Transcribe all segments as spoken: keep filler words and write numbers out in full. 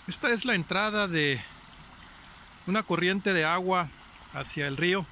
Esta es la entrada de una corriente de agua hacia el río.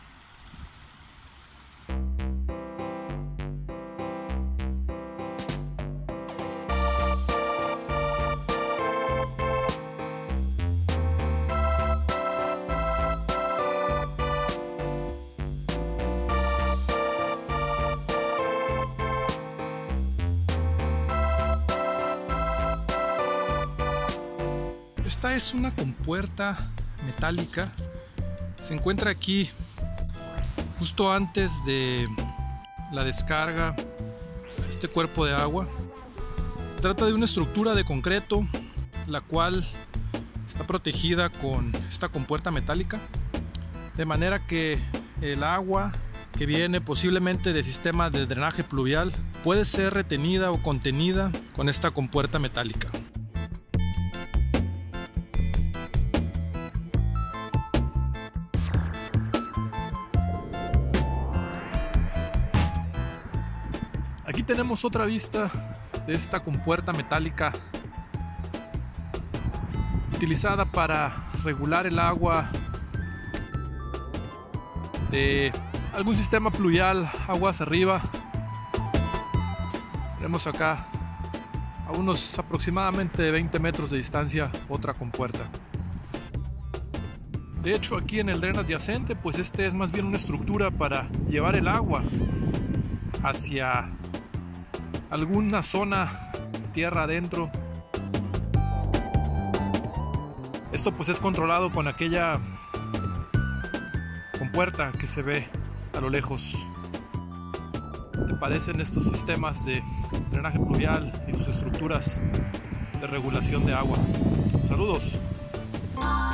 Esta es una compuerta metálica. Se encuentra aquí justo antes de la descarga de este cuerpo de agua. Trata de una estructura de concreto, la cual está protegida con esta compuerta metálica, de manera que el agua que viene posiblemente de sistemas de drenaje pluvial puede ser retenida o contenida con esta compuerta metálica. Aquí tenemos otra vista de esta compuerta metálica utilizada para regular el agua de algún sistema pluvial aguas arriba. Tenemos acá a unos aproximadamente veinte metros de distancia otra compuerta. De hecho, aquí en el dren adyacente, pues este es más bien una estructura para llevar el agua hacia alguna zona tierra adentro. Esto pues es controlado con aquella compuerta que se ve a lo lejos. ¿Te parecen estos sistemas de drenaje pluvial y sus estructuras de regulación de agua? Saludos.